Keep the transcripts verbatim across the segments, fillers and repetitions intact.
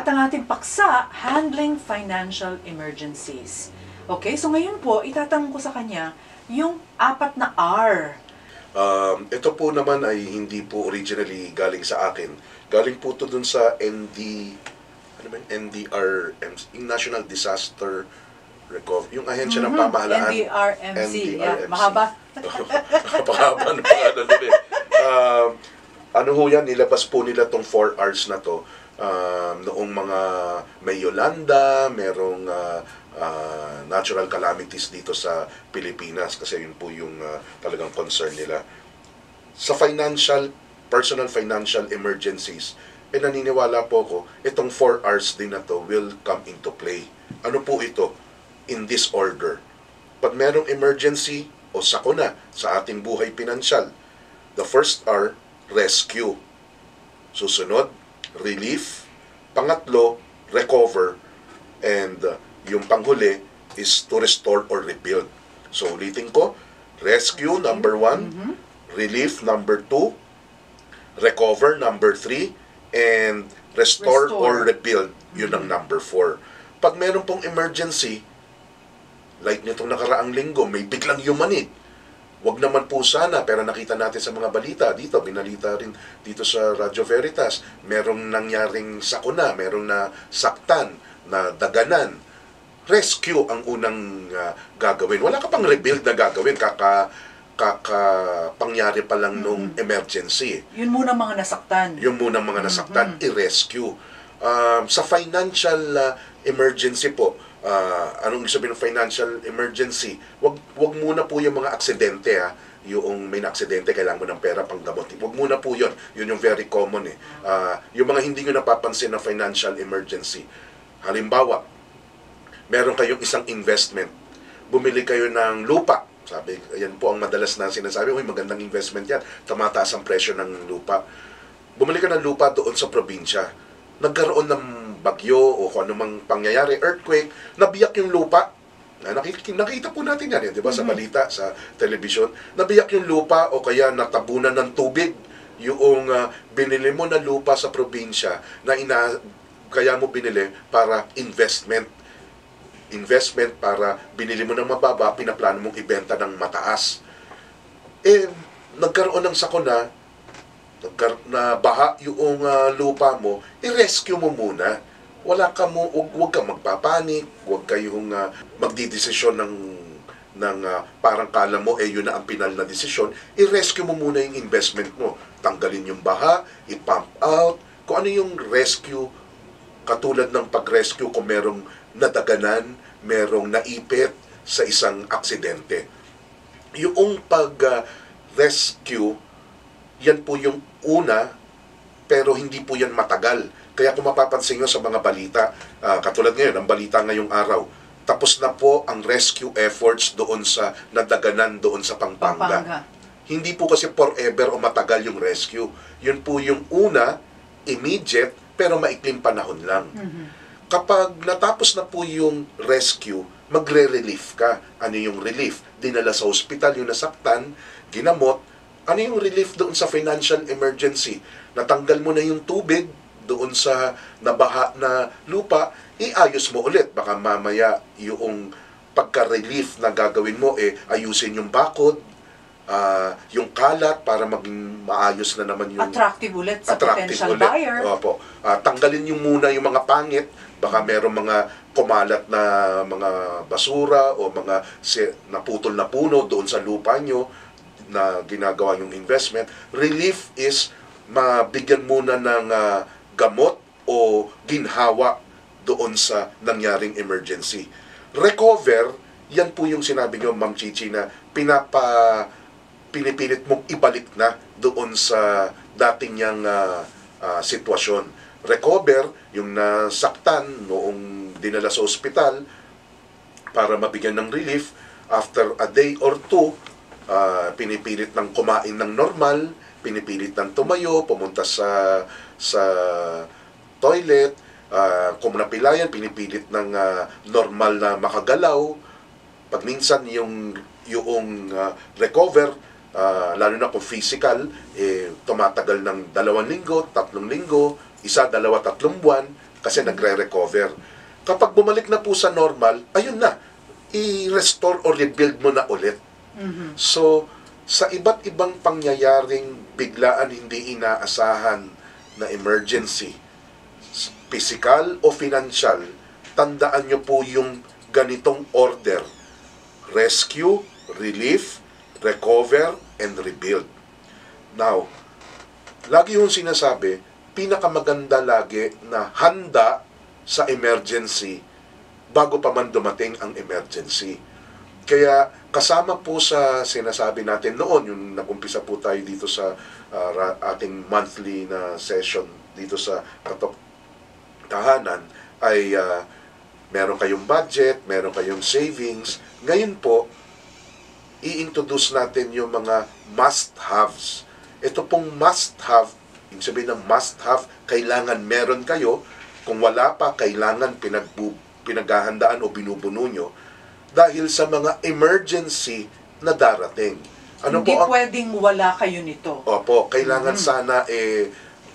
At ang ating paksa, handling financial emergencies. Okay, so ngayon po, itatanong ko sa kanya yung apat na R. Um, ito po naman ay hindi po originally galing sa akin. Galing po ito dun sa N D, ano ba, N D R M C, yung National Disaster Recovery, yung ahensya mm-hmm. ng pamahalaan. N D R M C, N D R M C. yeah, mahaba. Napakahaba ng mga ano dun eh. Uh, ano ho yan, nilabas po nila tong four hours na to. Uh, noong mga may Yolanda, merong uh, uh, natural calamities dito sa Pilipinas kasi yun po yung uh, talagang concern nila. Sa financial, personal financial emergencies, eh naniniwala po ko, itong four hours din na to will come into play. Ano po ito? In this order. Pag merong emergency o sakuna sa ating buhay pinansyal, the first R, rescue. Susunod, relief. Pangatlo, recover. And uh, yung panghuli is to restore or rebuild. So ulitin ko, rescue number one, mm-hmm. relief number two, recover number three, and restore, Restore. or rebuild, yun Mm-hmm. ang number four. Pag meron pong emergency, like nitong nakaraang linggo, may biglang yumanig. Wag naman po sana, pero nakita natin sa mga balita dito, binalita rin dito sa Radyo Veritas, merong nangyaring sakuna, merong na saktan, na daganan. Rescue ang unang uh, gagawin. Wala ka pang rebuild na gagawin, kaka, kaka pangyari pa lang nung mm-hmm. emergency. Yun muna mga nasaktan. Yung muna mga nasaktan, mm-hmm. i-rescue. Um, sa financial uh, emergency po, uh, anong sabihin ng financial emergency? Wag wag muna po yung mga aksidente ha. Yung may na-aksidente, kailangan mo ng pera pang gamot. Wag muna po yun. Yun yung very common eh. Uh, yung mga hindi nyo napapansin na financial emergency. Halimbawa, meron kayong isang investment. Bumili kayo ng lupa. Sabi, yan po ang madalas na sinasabi, uy, magandang investment yan. Tumataas ang presyo ng lupa. Bumili ka ng lupa doon sa probinsya. Nagkaroon ng bagyo o kung anumang pangyayari, earthquake, nabiyak yung lupa. Na, nakikita, nakita po natin yan, eh, di ba, sa balita, sa television. Nabiyak yung lupa o kaya natabunan ng tubig yung uh, binili mo na lupa sa probinsya na ina, kaya mo binili para investment. Investment para binili mo ng mababa, pinaplano mong ibenta ng mataas. Eh, nagkaroon ng sakuna, na baha yung uh, lupa mo, i-rescue mo muna. Wala ka mo, huwag, huwag kang magpapanik, huwag kayong uh, magdidesisyon ng, ng uh, parang kala mo, eh yun na ang pinal na desisyon. I-rescue mo muna yung investment mo. Tanggalin yung baha, i-pump out. Kung ano yung rescue, katulad ng pag-rescue kung merong nadaganan, merong naipit sa isang aksidente. Yung pag-rescue, uh, yan po yung una, pero hindi po yan matagal. Kaya kung mapapansin nyo sa mga balita, uh, katulad ngayon, ang balita ngayong araw, tapos na po ang rescue efforts doon sa nadaganan doon sa Pampanga. Pampanga. Hindi po kasi forever o matagal yung rescue. Yun po yung una, immediate, pero maikling panahon lang. Mm-hmm. Kapag natapos na po yung rescue, magre-relief ka. Ano yung relief? Dinala sa ospital yung nasaktan, ginamot. Ano yung relief doon sa financial emergency? Natanggal mo na yung tubig doon sa nabaha na lupa, iayos mo ulit. Baka mamaya yung pagka-relief na gagawin mo, eh, ayusin yung bakod, uh, yung kalat para maging maayos na naman yung... Attractive ulit sa attractive potential ulit. buyer. Opo. Uh, tanggalin yung muna yung mga pangit, baka merong mga kumalat na mga basura o mga naputol na puno doon sa lupa nyo na ginagawa yung investment. Relief is mabigyan muna ng uh, gamot o ginhawa doon sa nangyaring emergency. Recover, yan po yung sinabi nyo, Ma'am Chichi, na pinapa, pinipilit mong ibalik na doon sa dating niyang uh, uh, sitwasyon. Recover, yung nasaktan noong dinala sa ospital para mabigyan ng relief, after a day or two, Uh, pinipilit ng kumain ng normal, pinipilit ng tumayo, pumunta sa sa toilet, uh, kung napilayan, pinipilit ng uh, normal na makagalaw. Pag minsan yung yung uh, recover, uh, lalo na kung physical, eh, tumatagal ng dalawang linggo, tatlong linggo, isa, dalawa, tatlong buwan, kasi nagre-recover. Kapag bumalik na po sa normal, ayun na, i-restore or rebuild mo na ulit. Mhm. So, sa iba't ibang pangyayaring biglaan hindi inaasahan na emergency, physical o financial, tandaan nyo po yung ganitong order: rescue, relief, recover, and rebuild. Now, lagi yung sinasabi, pinakamaganda lagi na handa sa emergency bago pa man dumating ang emergency. Kaya kasama po sa sinasabi natin noon, yung nag-umpisa po tayo dito sa uh, ating monthly na session dito sa Katok Tahanan, ay uh, meron kayong budget, meron kayong savings. Ngayon po, i-introduce natin yung mga must-haves. Ito pong must-have, ibig sabihin ng must-have, kailangan meron kayo. Kung wala pa, kailangan pinagbu pinaghahandaan o binubuno nyo dahil sa mga emergency na darating. Ano Hindi po ang, pwedeng wala kayo nito. Opo, kailangan Mhm. sana eh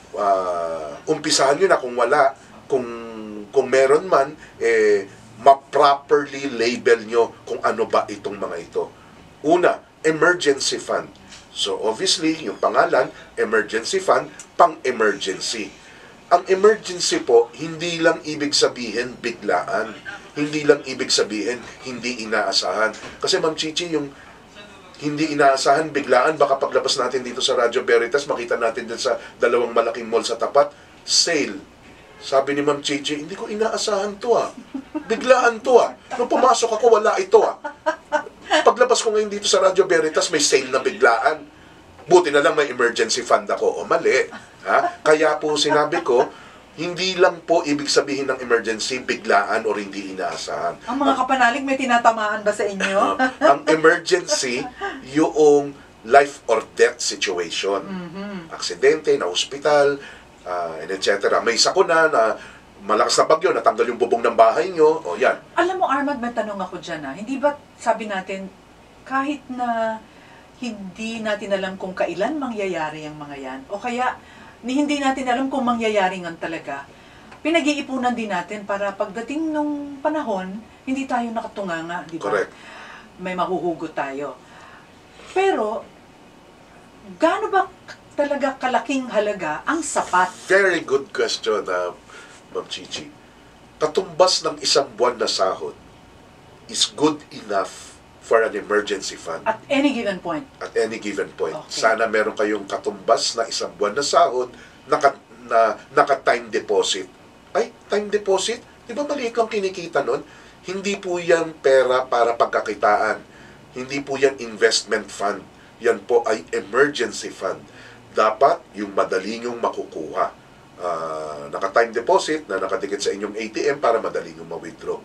uh, umpisahan nyo na kung wala. Kung, kung meron man, eh, ma-properly label nyo kung ano ba itong mga ito. Una, emergency fund. So obviously, yung pangalan, emergency fund, pang-emergency. Ang emergency po, hindi lang ibig sabihin biglaan. Hindi lang ibig sabihin hindi inaasahan. Kasi Ma'am Chichi, yung hindi inaasahan, biglaan, baka paglabas natin dito sa Radyo Veritas, makita natin din sa dalawang malaking mall sa tapat, sale. Sabi ni Ma'am Chichi, hindi ko inaasahan to ah. Biglaan to ah. Nung pumasok ako, wala ito ah. Paglabas ko ngayon dito sa Radyo Veritas, may sale na biglaan. Buti na lang may emergency fund ako. O mali. Ha? Kaya po sinabi ko, hindi lang po ibig sabihin ng emergency biglaan o hindi inaasahan. Ang mga kapanalig, may tinatamaan ba sa inyo? Ang emergency, yung life or death situation. Mhm. Aksidente, na ospital, uh, and et cetera. May sakuna na malakas na bagyo, natanggal yung bubong ng bahay nyo. O yan. Alam mo, Armand, may tanong ako dyan ha. Hindi ba sabi natin, kahit na hindi natin alam kung kailan mangyayari ang mga yan, o kaya ni hindi natin alam kung mangyayari nga talaga, pinag-iipunan din natin para pagdating nung panahon, hindi tayo nakatunganga, di ba? Correct. May mahuhugot tayo. Pero, gaano ba talaga kalaking halaga ang sapat? Very good question, uh, Ma'am Chichi. Katumbas ng isang buwan na sahod is good enough for an emergency fund At any given point. at any given point. Okay. Sana meron kayong katumbas na isang buwan na sahod naka, na naka-time deposit. Ay, time deposit? Di ba maliit lang kinikita nun? Hindi po yan pera para pagkakitaan. Hindi po yan investment fund. Yan po ay emergency fund. Dapat yung madali nyong makukuha. Uh, naka-time deposit na nakadikit sa inyong A T M para madali nyong ma-withdraw.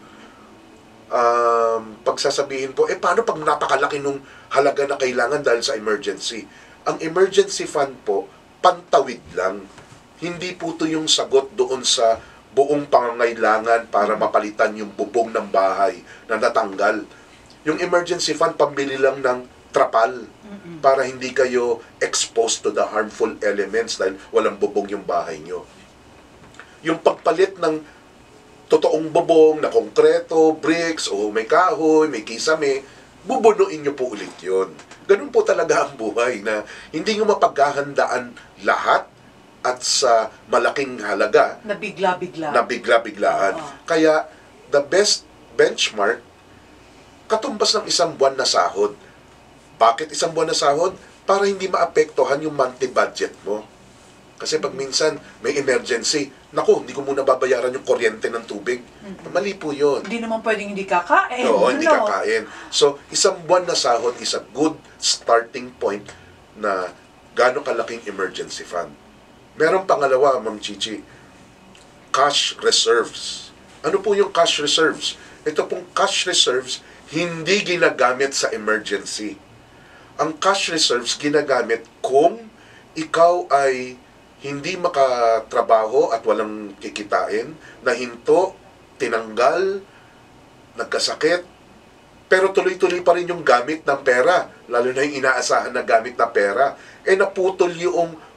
Um, pagsasabihin po, eh paano pag napakalaki nung halaga na kailangan dahil sa emergency? Ang emergency fund po, pantawid lang. Hindi po ito yung sagot doon sa buong pangangailangan para mapalitan yung bubong ng bahay na natanggal. Yung emergency fund, pambili lang ng trapal para hindi kayo exposed to the harmful elements dahil walang bubong yung bahay nyo. Yung pagpalit ng totoong bubong na konkreto, bricks, o may kahoy, may kisame, bubunuin nyo po ulit yun. Ganun po talaga ang buhay na hindi nyo mapaghahandaan lahat at sa malaking halaga Na bigla-bigla. na bigla-biglaan. Oo. Kaya, the best benchmark, katumbas ng isang buwan na sahod. Bakit isang buwan na sahod? Para hindi maapektuhan yung monthly budget mo. Kasi pag minsan may emergency, naku, hindi ko muna babayaran yung kuryente ng tubig. Mali po yun. Hindi naman pwedeng hindi kakain. Oo, hindi no? kakain. So, isang buwan na sahod is a good starting point na gaano kalaking emergency fund. Meron pangalawa, Ma'am Chichi, cash reserves. Ano po yung cash reserves? Ito pong cash reserves, hindi ginagamit sa emergency. Ang cash reserves ginagamit kung ikaw ay hindi makatrabaho at walang kikitain, nahinto, tinanggal, nagkasakit, pero tuloy-tuloy pa rin yung gamit ng pera, lalo na yung inaasahan na gamit na pera, eh naputol yung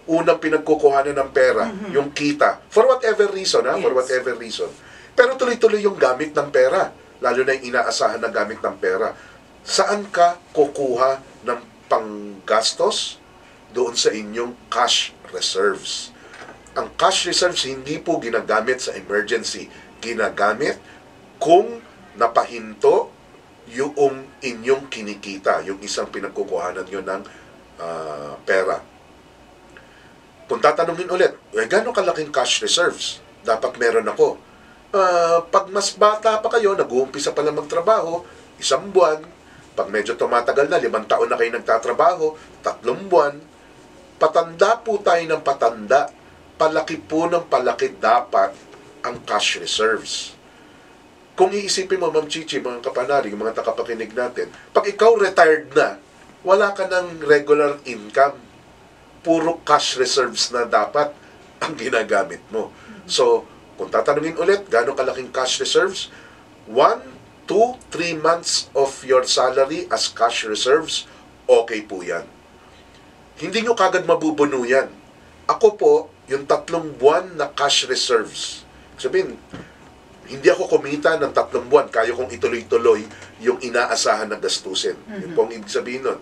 unang pinagkukuhanan ng pera, Mhm. yung kita, for whatever reason, ha? For Yes. whatever reason. Pero tuloy-tuloy yung gamit ng pera, lalo na yung inaasahan na gamit ng pera. Saan ka kukuha ng panggastos? Doon sa inyong cash reserves. Ang cash reserves hindi po ginagamit sa emergency. Ginagamit kung napahinto yung inyong kinikita, yung isang pinagkukuhanan nyo ng ah, pera. Kung tatanungin ulit, eh, gano'ng kalaking cash reserves dapat meron ako? Ah, pag mas bata pa kayo, nag-uumpisa pa lang magtrabaho, isang buwan. Pag medyo tumatagal na, limang taon na kayo nagtatrabaho, tatlong buwan. Patanda po tayo ng patanda. Palaki po ng palaki dapat ang cash reserves. Kung iisipin mo, Ma'am Chichi, mga kapanalig, mga takapakinig natin, pag ikaw retired na, wala ka ng regular income. Puro cash reserves na dapat ang ginagamit mo. So, kung tatanungin ulit, gaano kalaking cash reserves? One, two, three months of your salary as cash reserves, okay po yan. Hindi nyo kagad mabubuno yan. Ako po, yung tatlong buwan na cash reserves. Sabihin, hindi ako kumita ng tatlong buwan, kaya kong ituloy-tuloy yung inaasahan na gastusin. Mm-hmm. Yun po ang ibig sabihin nun.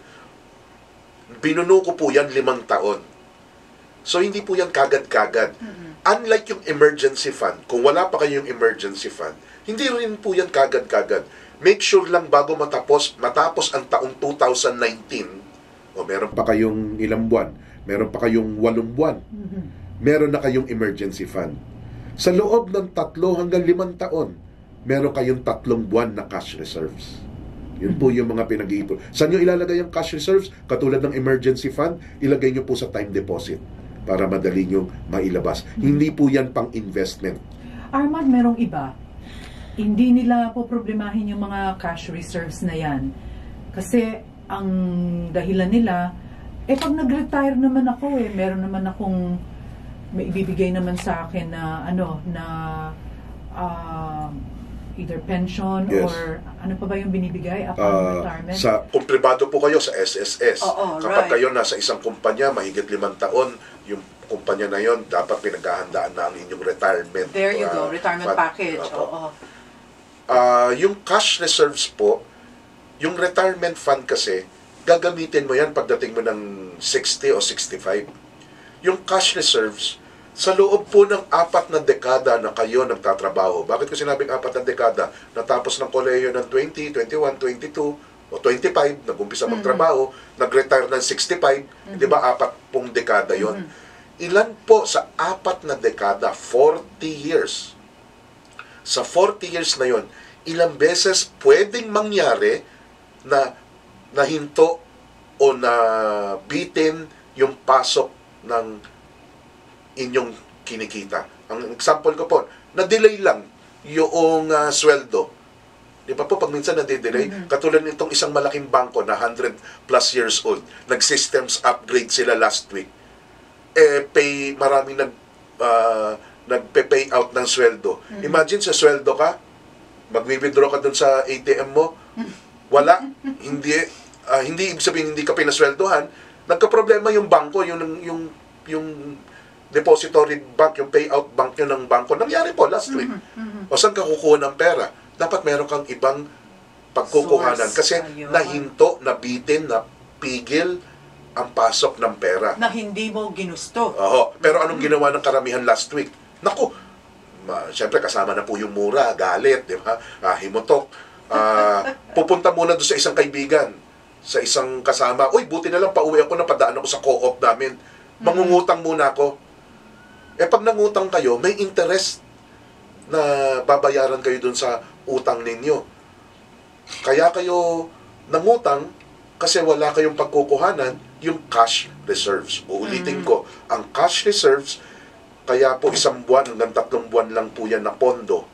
Binuno ko po yan limang taon. So, hindi po yan kagad-kagad. Mm-hmm. Unlike yung emergency fund, kung wala pa kayong emergency fund, hindi rin po yan kagad-kagad. Make sure lang bago matapos, matapos ang taong two thousand nineteen, o meron pa kayong ilang buwan, meron pa kayong walong buwan, mm-hmm. meron na kayong emergency fund. Sa loob ng tatlo hanggang limang taon, meron kayong tatlong buwan na cash reserves. Yun po yung mga pinag-iipon. Saan nyo ilalagay yung cash reserves? Katulad ng emergency fund, ilagay nyo po sa time deposit para madali nyo mailabas. Mm-hmm. Hindi po yan pang investment. Armand, merong iba. Hindi nila po problemahin yung mga cash reserves na yan. Kasi ang dahilan nila, eh pag nag-retire naman ako, eh meron naman akong may ibibigay naman sa akin na ano na uh, either pension yes. or ano pa ba yung binibigay upon uh, retirement? Sa, kung pribado po kayo sa S S S, oh, oh, kapag right. kayo nasa isang kumpanya, mahigit limang taon, yung kumpanya na yon dapat pinaghahandaan na ang inyong retirement. There you uh, go, retirement fund. package. Oo. Oh, oh. Uh, yung cash reserves po, yung retirement fund kasi, gagamitin mo yan pagdating mo ng sixty o sixty-five. Yung cash reserves, sa loob po ng apat na dekada na kayo nagtatrabaho. Bakit ko sinabing apat na dekada? Natapos ng kolehiyo ng twenty, twenty-one, twenty-two, o twenty-five, nag-umpisa magtrabaho, mm-hmm. nag-retire ng sixty-five, mm-hmm. di ba apat pong dekada yon. Mm-hmm. Ilan po sa apat na dekada? forty years. Sa forty years na yon, ilang beses pwedeng mangyari na nahinto o na bitin yung pasok ng inyong kinikita. Ang example ko po, na-delay lang yung uh, sweldo. Di ba po, pag minsan na-delay, mm-hmm. katulad nitong isang malaking bangko na one hundred plus years old, nag-systems upgrade sila last week. Eh, pay, maraming nag, uh, nagpe-pay out ng sweldo. Mm-hmm. Imagine, sa sweldo ka, mag-withdraw ka dun sa A T M mo, wala, hindi, uh, hindi ibig sabihin hindi ka pinasweldohan, nagka-problema yung bangko, yung, yung, yung depository bank, yung payout bank nyo ng bangko. Nangyari po last week. Mm-hmm. O saan ka kukuha ng pera? Dapat meron kang ibang pagkukuhanan. Kasi ayun. Nahinto, nabitin, napigil ang pasok ng pera. Na hindi mo ginusto. Oo. Pero anong ginawa ng karamihan last week? Naku, ma, siyempre kasama na po yung mura, galit, di ba? Ah, himutok. Ah, pupunta muna doon sa isang kaibigan, sa isang kasama. Uy, buti na lang pauwi ako na padaan ako sa co-op namin. Mangungutang muna ako. Eh pag nangutang kayo, may interest na babayaran kayo dun sa utang ninyo. Kaya kayo nangutang kasi wala kayong pagkukuhanan yung cash reserves. Uulitin mm. ko, ang cash reserves, kaya po isang buwan hanggang tatlong buwan lang po yan na pondo.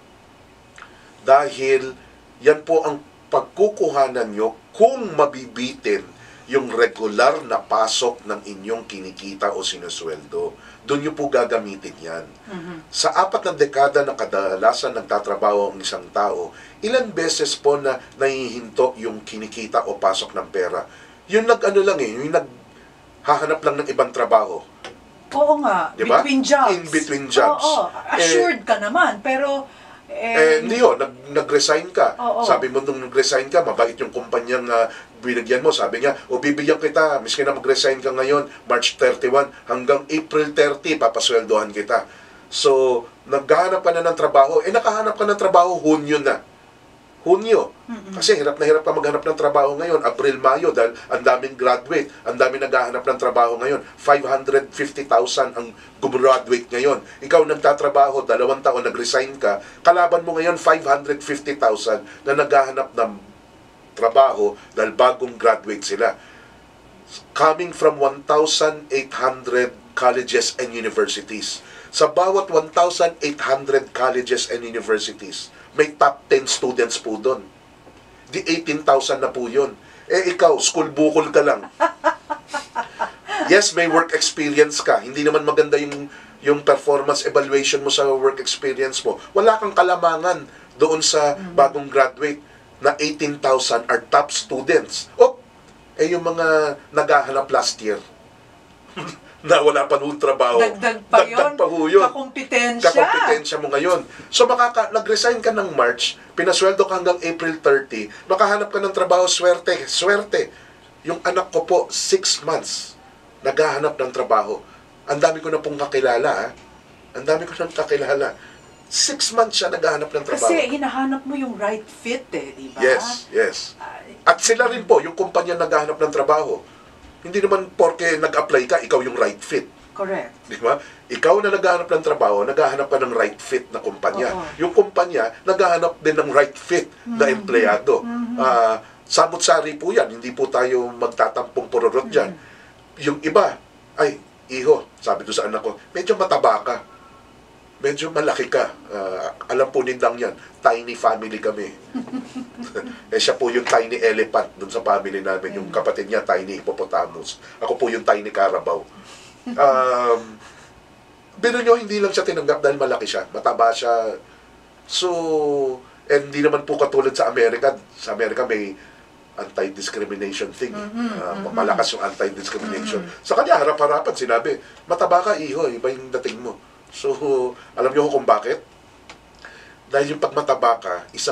Dahil yan po ang pagkukuhanan nyo kung mabibitin yung regular na pasok ng inyong kinikita o sinusweldo. Doon nyo po gagamitin yan. Mm-hmm. Sa apat na dekada na kadalasan nagtatrabaho ang isang tao, ilan beses po na nahihinto yung kinikita o pasok ng pera? Yung nag-ano lang eh, yung naghahanap lang ng ibang trabaho. Oo nga, Di ba? between jobs. In between jobs. Oo, assured ka naman, pero... Eh, hindi yun, nag, nag-resign ka. Oo. Sabi mo nung nag-resign ka, mabait yung kumpanyang uh, binigyan mo. Sabi niya, o bibigyan kita, miski na mag-resign ka ngayon, March thirty-one, hanggang April thirty, papasweldohan kita. So, naghahanap ka na ng trabaho. Eh, nakahanap ka ng trabaho, Hunyo na. Hunyo. Mm-mm. Kasi hirap na hirap ka maghanap ng trabaho ngayon. April, Mayo, dahil ang daming graduate, ang daming naghahanap ng trabaho ngayon. five hundred fifty thousand ang gumraduate ngayon. Ikaw nagtatrabaho, dalawang taon, nag-resign ka, kalaban mo ngayon five hundred fifty thousand na naghahanap ng trabaho dahil bagong graduate sila. Coming from one thousand eight hundred colleges and universities. Sa bawat one thousand eight hundred colleges and universities, may top ten students po doon. Di eighteen thousand na po yun. Eh ikaw, school bukol ka lang. Yes, may work experience ka. Hindi naman maganda yung, yung performance evaluation mo sa work experience mo. Wala kang kalamangan doon sa bagong graduate na eighteen thousand are top students. Oh, eh yung mga naghahanap last year na wala pa noong trabaho. Dagdag pa Dagdag yun. pa ho yun. Kakumpetensya. Kakompetensya mo ngayon. So makaka nag-resign ka ng March, pinasweldo ka hanggang April thirty, makahanap ka ng trabaho, swerte, swerte. Yung anak ko po, six months, naghahanap ng trabaho. Ang dami ko na pong kakilala, ha? Ang dami ko nang kakilala. Six months siya naghahanap ng trabaho. Kasi hinahanap mo yung right fit eh, di ba? Yes, yes. Ay, At sila rin po, yung kumpanya naghahanap ng trabaho. Hindi naman porke nag-apply ka, ikaw yung right fit. correct. Di ba? Ikaw na naghahanap ng trabaho, naghahanap ka ng right fit na kumpanya. Oo. Yung kumpanya, naghahanap din ng right fit na Mhm. empleyado. Mhm. Ah, samot-sari po yan. Hindi po tayo magtatampong pururot dyan. Yung iba, ay, iho, sabi ko sa anak ko, medyo mataba ka. Medyo malaki ka. Ah, alam po nindang yan, tiny family kami. eh siya po yung tiny elephant dun sa family namin. Yung kapatid niya, tiny hippopotamus. Ako po yung tiny carabao. Um, pero nyo, hindi lang siya tinanggap dahil malaki siya. Mataba siya. So, and hindi naman po katulad sa Amerika. Sa Amerika may anti-discrimination thing. eh. Mhm, Ah, mhm. malakas yung anti-discrimination. Sa kanya, harap-harapan, sinabi, mataba ka, iho, iba yung dating mo. So, alam niyo kung bakit? Dahil yung pagmataba ka, isang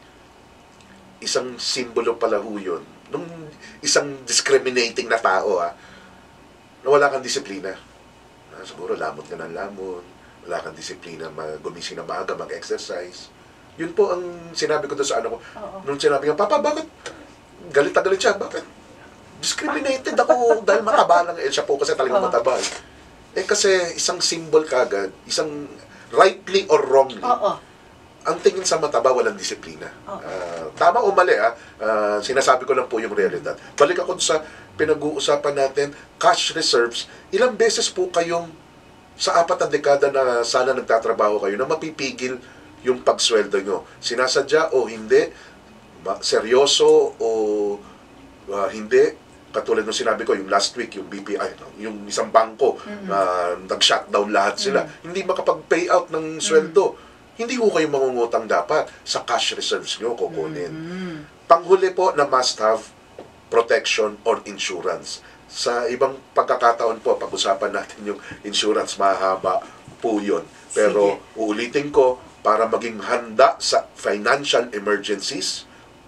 isang simbolo pala ho yun. Nung isang discriminating na tao, ha, na wala kang disiplina. Ah, siguro lamon ka ng lamon, wala kang disiplina, mag gumising na maaga, mag-exercise. Yun po ang sinabi ko doon sa ano ko. Oo. Nung sinabi niya, Papa, bakit? Galit na galit siya. Bakit? Discriminated ako dahil mataba lang. Eh, siya po kasi talagang Oo. mataba. Eh. eh kasi isang symbol kagad, isang rightly or wrongly, Oo. ang tingin sa mataba, walang disiplina. Oo. Ah, tama o mali, ah, ah, sinasabi ko lang po yung realidad. Balik ako sa pinag-uusapan natin, cash reserves. Ilang beses po kayong sa apat na dekada na sana nagtatrabaho kayo na mapipigil yung pagsweldo nyo? Sinasadya o hindi? Ma- seryoso o ah, hindi? Katulad ng sinabi ko, yung last week, yung B P I, yung isang bangko, na nag-shutdown lahat sila. Hindi makapag-payout ng sweldo. Hindi ko kayo mangungutang dapat sa cash reserves nyo kukunin. Mm. Panghuli po na must-have protection or insurance. Sa ibang pagkakataon po, pag-usapan natin yung insurance, mahaba po yun. Pero Sige. uulitin ko, para maging handa sa financial emergencies,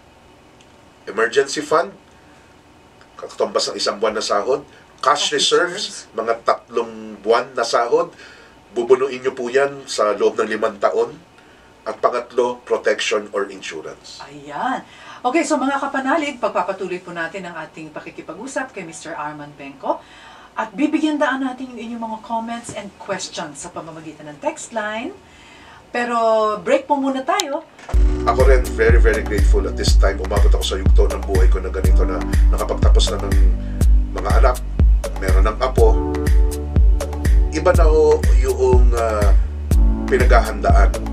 emergency fund, katumbas ng isang buwan na sahod, cash Cash reserves, mga tatlong buwan na sahod, bubunuin nyo po yan sa loob ng limang taon. At pangatlo, protection or insurance. Ayan. Okay, so mga kapanalig, pagpapatuloy po natin ang ating pakikipag-usap kay Mister Arman Benco. At bibigyan daan natin yung inyong mga comments and questions sa pamamagitan ng text line. Pero break po muna tayo. Ako rin, very, very grateful at this time. Umabot ako sa yugto ng buhay ko na ganito na nakapagtapos na ng mga anak, meron ng apo. Iba na ho yung uh, pinaghahandaan